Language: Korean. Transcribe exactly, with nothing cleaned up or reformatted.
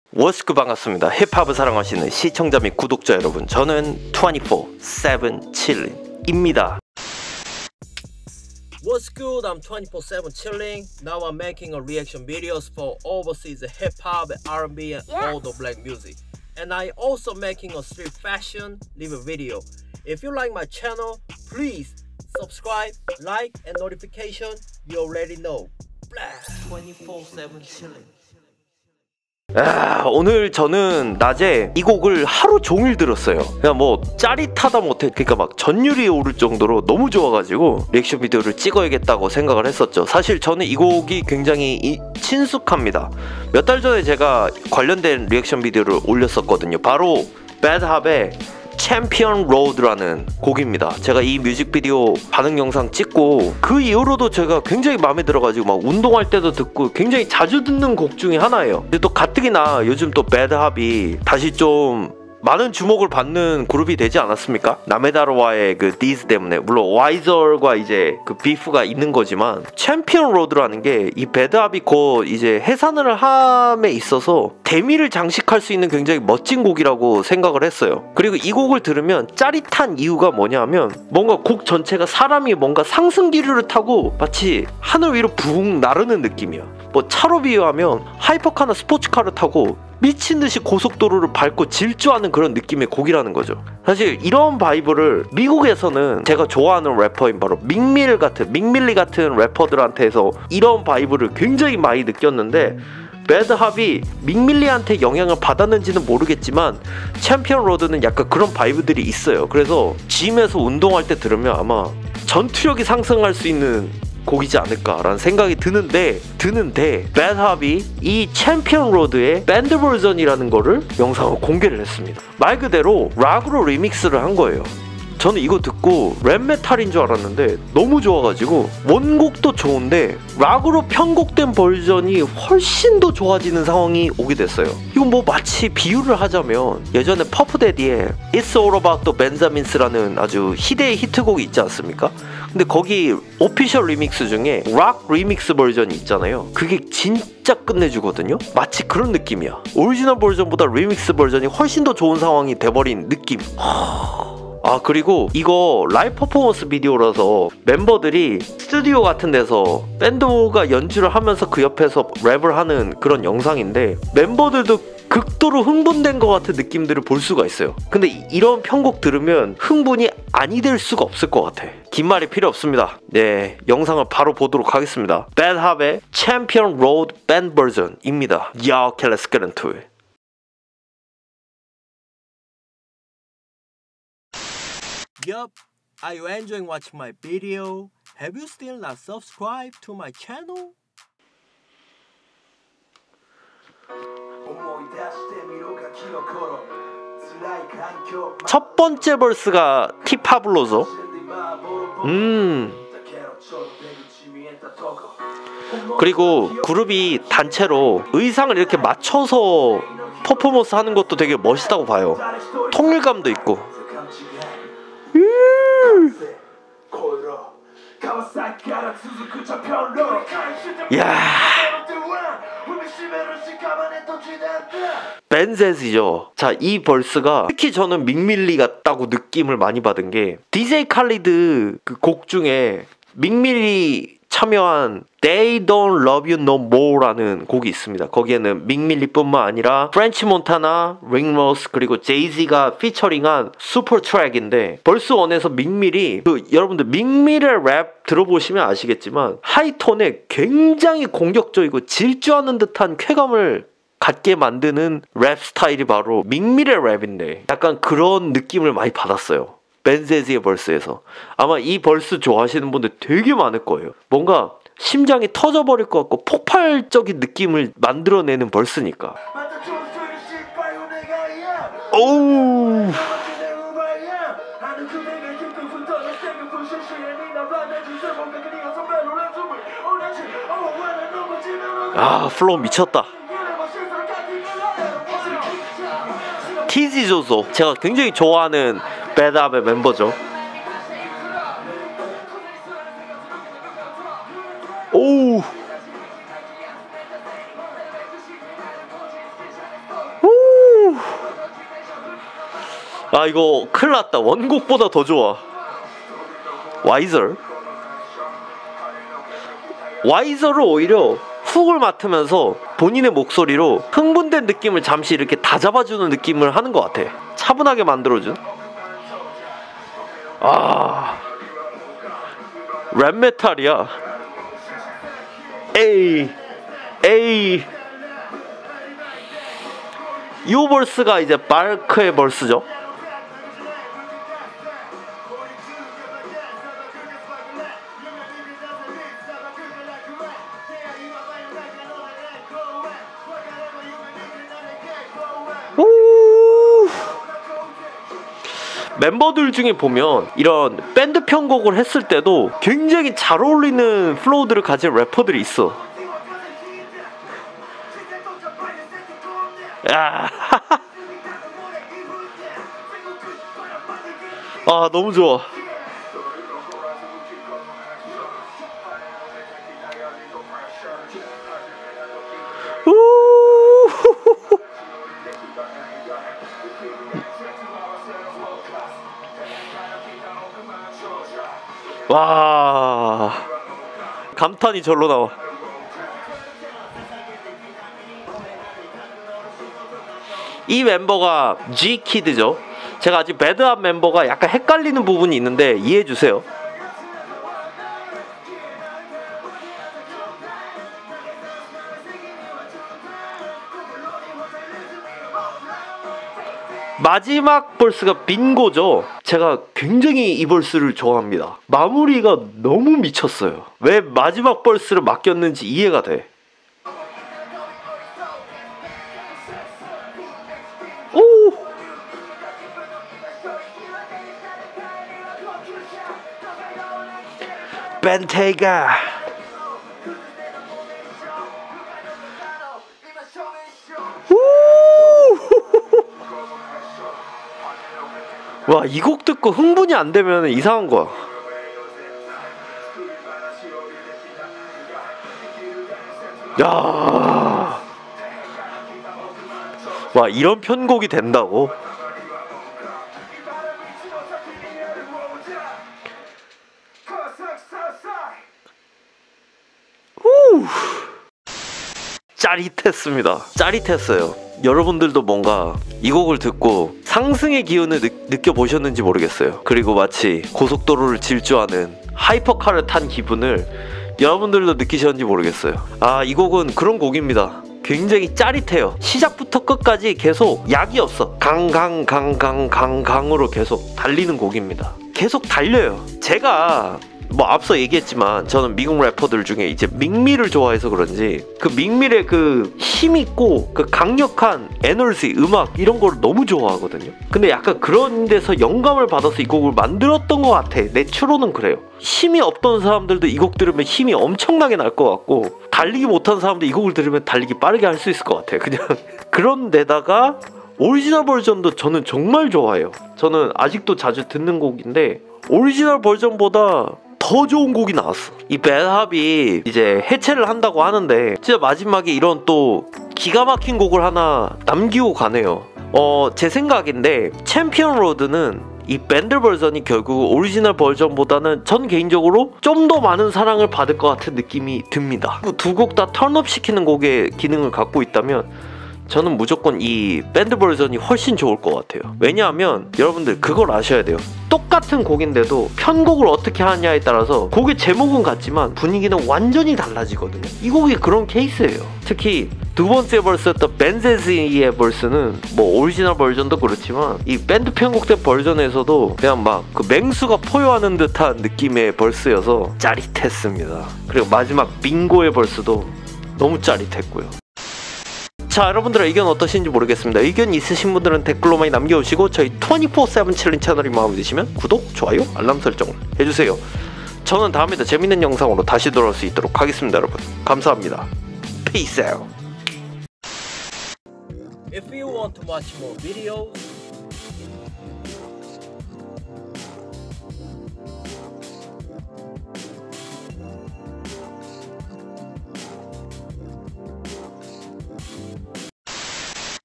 워스크 반갑습니다. 힙합을 사랑하시는 시청자 및 구독자 여러분, 저는 이십사 세븐 chilling입니다. What's good? I'm twenty-four seven chilling. Now I'm making a reaction videos for overseas hip hop, R and B, and Yes. all the black music. And I also making a street fashion live video. If you like my channel, please subscribe, like, and notification. You already know. twenty-four seven chilling. 아, 오늘 저는 낮에 이 곡을 하루 종일 들었어요. 그냥 뭐 짜릿하다 못해, 그러니까 막 전율이 오를 정도로 너무 좋아가지고 리액션 비디오를 찍어야겠다고 생각을 했었죠. 사실 저는 이 곡이 굉장히 이, 친숙합니다. 몇 달 전에 제가 관련된 리액션 비디오를 올렸었거든요. 바로 배드합의 챔피언 로드라는 곡입니다. 제가 이 뮤직비디오 반응 영상 찍고 그 이후로도 제가 굉장히 마음에 들어가지고 막 운동할 때도 듣고 굉장히 자주 듣는 곡 중에 하나예요. 근데 또 가뜩이나 요즘 또 배드합이 다시 좀 많은 주목을 받는 그룹이 되지 않았습니까? 나메다르와의 그 디스 때문에. 물론 와이저과 이제 그 비프가 있는 거지만 챔피언 로드라는 게 이 배드합이 곧 이제 해산을 함에 있어서 대미를 장식할 수 있는 굉장히 멋진 곡이라고 생각을 했어요. 그리고 이 곡을 들으면 짜릿한 이유가 뭐냐면 뭔가 곡 전체가 사람이 뭔가 상승기류를 타고 마치 하늘 위로 붕 나르는 느낌이야. 뭐 차로 비유하면 하이퍼카나 스포츠카를 타고 미친듯이 고속도로를 밟고 질주하는 그런 느낌의 곡이라는 거죠. 사실 이런 바이브를 미국에서는 제가 좋아하는 래퍼인 바로 믹밀 같은 믹밀리 같은 래퍼들한테서 이런 바이브를 굉장히 많이 느꼈는데, 배드합이 믹밀리한테 영향을 받았는지는 모르겠지만 챔피언 로드는 약간 그런 바이브들이 있어요. 그래서 짐에서 운동할 때 들으면 아마 전투력이 상승할 수 있는 곡이지 않을까라는 생각이 드는데 드는데 배드합이 이 챔피언 로드의 밴드 버전이라는 거를 영상을 공개를 했습니다. 말 그대로 락으로 리믹스를 한 거예요. 저는 이거 듣고 랩메탈인 줄 알았는데 너무 좋아가지고 원곡도 좋은데 락으로 편곡된 버전이 훨씬 더 좋아지는 상황이 오게 됐어요. 이건 뭐 마치 비유를 하자면 예전에 퍼프데디의 It's All About the Benzamins라는 아주 희대의 히트곡이 있지 않습니까? 근데 거기 오피셜 리믹스 중에 락 리믹스 버전이 있잖아요. 그게 진짜 끝내주거든요. 마치 그런 느낌이야. 오리지널 버전보다 리믹스 버전이 훨씬 더 좋은 상황이 돼버린 느낌. 아, 그리고 이거 라이브 퍼포먼스 비디오라서 멤버들이 스튜디오 같은 데서 밴드가 연주를 하면서 그 옆에서 랩을 하는 그런 영상인데 멤버들도 극도로 흥분된 것 같은 느낌들을 볼 수가 있어요. 근데 이런 편곡 들으면 흥분이 아니 될 수가 없을 것 같아. 긴 말이 필요 없습니다. 네, 영상을 바로 보도록 하겠습니다. 배드합의 챔피언 로드 밴드 버전입니다. 야, 오케이, let's get into it. Yup, are you enjoying watching my video? Have you still not subscribed to my channel? 첫 번째 벌스가 티파블로죠. 음. 그리고 그룹이 단체로 의상을 이렇게 맞춰서 퍼포먼스 하는 것도 되게 멋있다고 봐요. 통일감도 있고. 음. 야. 벤제즈죠. 자, 이 벌스가 특히 저는 믹밀리 같다고 느낌을 많이 받은 게 디제이 칼리드 그 곡 중에 믹밀리 참여한 They Don't Love You No More라는 곡이 있습니다. 거기에는 믹밀리뿐만 아니라 프렌치 몬타나, 링로스 그리고 제이지가 피처링한 슈퍼 트랙인데 벌스 원에서 믹밀이 그 여러분들 믹밀의 랩 들어보시면 아시겠지만 하이톤에 굉장히 공격적이고 질주하는 듯한 쾌감을 갖게 만드는 랩 스타일이 바로 믹밀의 랩인데 약간 그런 느낌을 많이 받았어요. 벤제즈의 벌스에서. 아마 이 벌스 좋아하시는 분들 되게 많을 거예요. 뭔가 심장이 터져버릴 것 같고 폭발적인 느낌을 만들어내는 벌스니까. 오우. 아, 플로우 미쳤다. 티지조소, 제가 굉장히 좋아하는 배드합의 멤버죠. 오. 아 이거 큰일 났다. 원곡보다 더 좋아. 와이저 와이저를 오히려 훅을 맡으면서 본인의 목소리로 흥분된 느낌을 잠시 이렇게 다 잡아주는 느낌을 하는 것 같아. 차분하게 만들어준. 아 랩메탈이야. 에이 에이 이 벌스가 이제 마르크의 벌스죠. 멤버들 중에 보면 이런 밴드 편곡을 했을 때도 굉장히 잘 어울리는 플로우들을 가진 래퍼들이 있어. 야. 아 너무 좋아. 와 감탄이 절로 나와. 이 멤버가 G키드죠. 제가 아직 배드업 멤버가 약간 헷갈리는 부분이 있는데 이해해주세요. 마지막 벌스가 빙고죠. 제가 굉장히 이 벌스를 좋아합니다. 마무리가 너무 미쳤어요. 왜 마지막 벌스를 맡겼는지 이해가 돼. 오! 벤테가 와, 이 곡 듣고 흥분이 안 되면 이상한 거야. 야, 와, 이런 편곡이 된다고? 후, 짜릿했습니다. 짜릿했어요. 여러분들도 뭔가 이 곡을 듣고 상승의 기운을 느, 느껴보셨는지 모르겠어요. 그리고 마치 고속도로를 질주하는 하이퍼카를 탄 기분을 여러분들도 느끼셨는지 모르겠어요. 아, 이 곡은 그런 곡입니다. 굉장히 짜릿해요. 시작부터 끝까지 계속 약이 없어. 강강강강강강으로 계속 달리는 곡입니다. 계속 달려요. 제가 뭐 앞서 얘기했지만 저는 미국 래퍼들 중에 이제 믹미를 좋아해서 그런지 그 믹밀의 그 힘있고 그 강력한 에너지, 음악 이런 걸 너무 좋아하거든요. 근데 약간 그런 데서 영감을 받아서 이 곡을 만들었던 것 같아. 내 추론은 그래요. 힘이 없던 사람들도 이 곡 들으면 힘이 엄청나게 날 것 같고, 달리기 못한 사람도 이 곡을 들으면 달리기 빠르게 할 수 있을 것 같아. 그냥 그런 데다가 오리지널 버전도 저는 정말 좋아해요. 저는 아직도 자주 듣는 곡인데 오리지널 버전보다 더 좋은 곡이 나왔어. 이 배드합이 이제 해체를 한다고 하는데 진짜 마지막에 이런 또 기가 막힌 곡을 하나 남기고 가네요. 어, 제 생각인데 챔피언 로드는 이 밴드 버전이 결국 오리지널 버전보다는 전 개인적으로 좀 더 많은 사랑을 받을 것 같은 느낌이 듭니다. 두 곡 다 턴업 시키는 곡의 기능을 갖고 있다면 저는 무조건 이 밴드 버전이 훨씬 좋을 것 같아요. 왜냐하면 여러분들 그걸 아셔야 돼요. 똑같은 곡인데도 편곡을 어떻게 하냐에 따라서 곡의 제목은 같지만 분위기는 완전히 달라지거든요. 이 곡이 그런 케이스예요. 특히 두 번째 벌스였던 벤제지의 벌스는 뭐 오리지널 버전도 그렇지만 이 밴드 편곡된 버전에서도 그냥 막 그 맹수가 포효하는 듯한 느낌의 벌스여서 짜릿했습니다. 그리고 마지막 빙고의 벌스도 너무 짜릿했고요. 자, 여러분들의 의견 어떠신지 모르겠습니다. 의견 있으신 분들은 댓글로 많이 남겨주시고 저희 이십사 세븐 챌린지 채널이 마음에 드시면 구독, 좋아요, 알람 설정을 해주세요. 저는 다음에 더 재밌는 영상으로 다시 돌아올 수 있도록 하겠습니다. 여러분 감사합니다. Peace out. If you want to watch more videos,